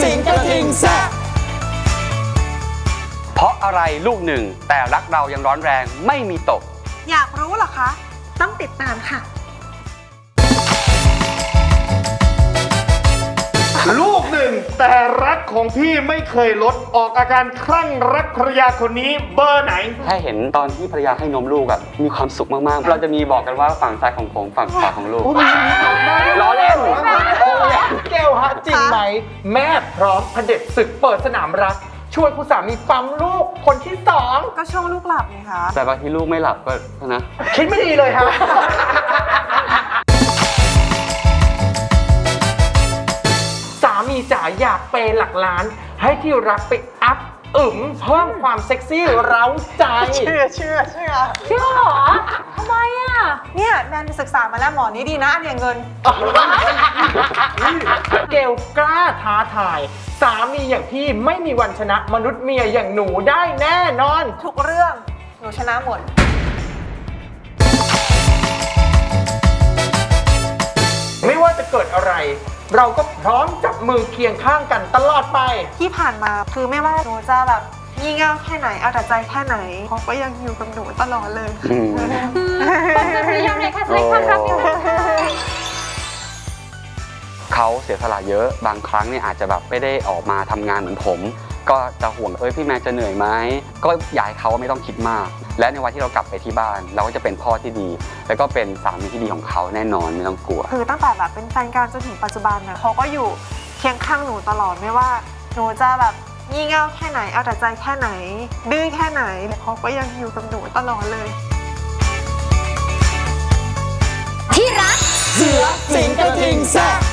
สิงกระทิงแซ่บเพราะอะไรลูกหนึ่งแต่รักเรายังร้อนแรงไม่มีตกอยากรู้เหรอคะต้องติดตามค่ะลูกหนึ่งแต่รักของพี่ไม่เคยลดออกอาการคลั่งรักภรรยาคนนี้เบอร์ไหนแค่เห็นตอนที่ภรรยาให้นมลูกแบบมีความสุขมากๆเราจะมีบอกกันว่าฝั่งซ้ายของผมฝั่งขวาของลูกล้อเล่นเกลฮะจริงไหมแม่พร้อมเผด็จศึกเปิดสนามรักช่วยคุณสามีปั๊มลูกคนที่2 ก็ช่วงลูกหลับไงคะแต่บางทีลูกไม่หลับก็นะคิดไม่ดีเลยฮะสามีจ๋าอยากเปย์หลักล้านให้ที่รักไปอัพเพิ่มความเซ็กซี่เร้าใจเชื่อหรอทำไมอ่ะเนี่ยแนนศึกษามาแล้วหมอนี้ดีนะอันเนี้ยเงินเกลกล้าท้าทายสามีอย่างพี่ไม่มีวันชนะมนุษย์เมียอย่างหนูได้แน่นอนทุกเรื่องหนูชนะหมดไม่ว่าจะเกิดอะไรเราก็พร้อมจับมือเคียงข้างกันตลอดไปที่ผ่านมาคือไม่ว่าหนูจะแบบงี่เง่าแค่ไหนเอาแต่ใจแค่ไหนเขาก็ยังอยู่กับหนูตลอดเลยพยายามเลยค่ะใช้ความรักอยู่เขาเสียสละเยอะบางครั้งเนี่ยอาจจะแบบไม่ได้ออกมาทำงานเหมือนผมก็จะห่วงพี่แม่จะเหนื่อยไหมก็อยากให้เขาไม่ต้องคิดมากและในวันที่เรากลับไปที่บ้านเราก็จะเป็นพ่อที่ดีแล้วก็เป็นสามีที่ดีของเขาแน่นอนไม่ต้องกลัวคือตั้งแต่แบบเป็นแฟนกันจนถึงปัจจุบันนะเขาก็อยู่เคียงข้างหนูตลอดไม่ว่าหนูจะแบบงี่เง่าแค่ไหนเอาแต่ใจแค่ไหนดื้อแค่ไหนเขาก็ยังอยู่กับหนูตลอดเลยที่รักเสือสิงกระทิงแซ่บ